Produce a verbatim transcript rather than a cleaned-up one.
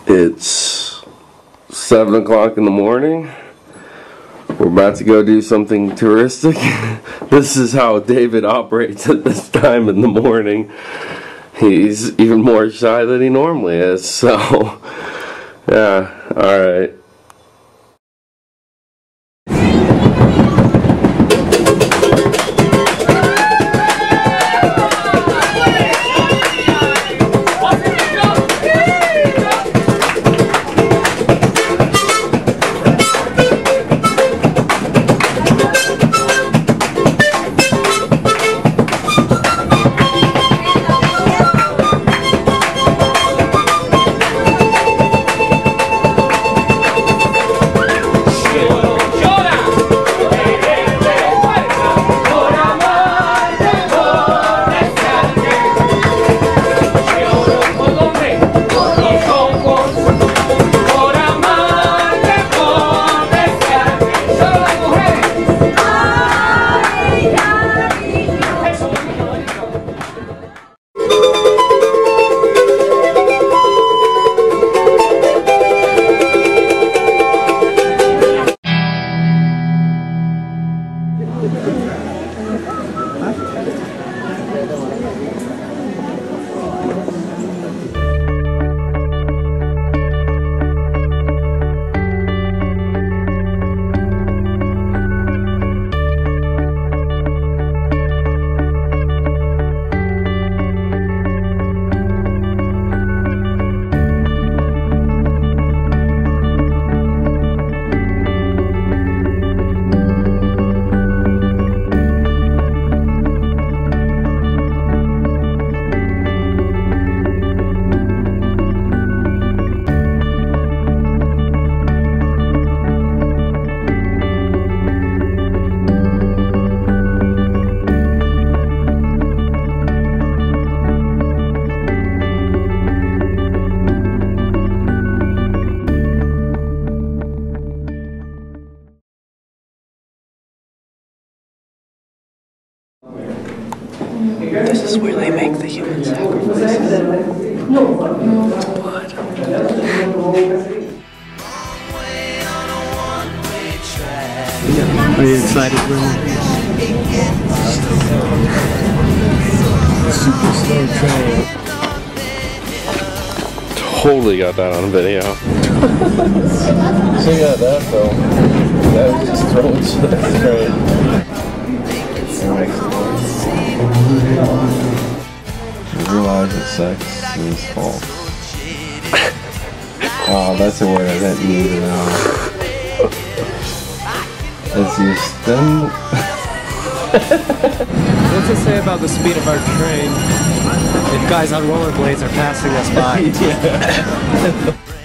It's seven o'clock in the morning. We're about to go do something touristic. This is how David operates at this time in the morning. He's even more shy than he normally is, so yeah, alright. This is where they make the human sacrifices. It's blood. Are you excited, Bruno? Super slow train. Totally got that on video. So yeah, that though. That was just throwing shit at the train. I realize that sex is false. Wow, that's a word I didn't need to know. It's your stem. What's it say about the speed of our train? If guys on rollerblades are passing us by. Yeah.